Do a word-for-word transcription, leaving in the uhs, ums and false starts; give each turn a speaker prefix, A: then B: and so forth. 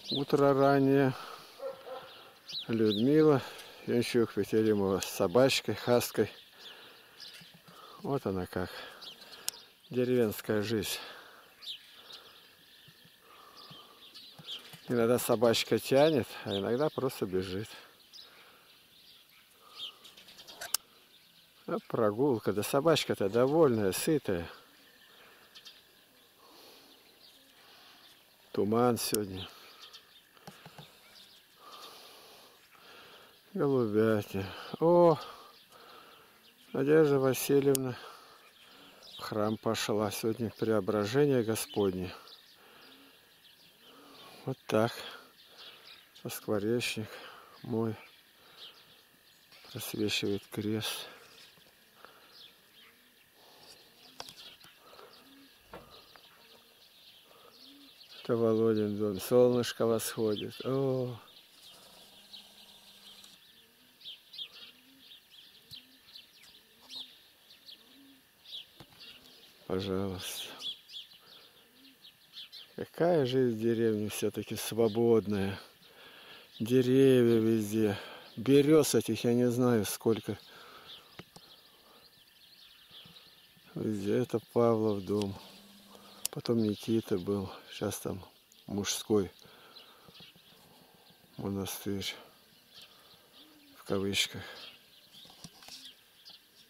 A: Утро раннее. Людмила Янчук Петеримова с собачкой, хаской. Вот она как. Деревенская жизнь. Иногда собачка тянет, а иногда просто бежит. А прогулка. Да собачка-то довольная, сытая. Туман сегодня. Голубятня. О, Надежда Васильевна в храм пошла. Сегодня преображение Господне. Вот так. Скворечник мой просвечивает крест. Это Володин дом. Солнышко восходит. О! Пожалуйста. Какая жизнь в деревне все-таки свободная. Деревья везде. Берез этих я не знаю сколько. Везде это Павлов дом. Потом Никита был. Сейчас там мужской монастырь. В кавычках.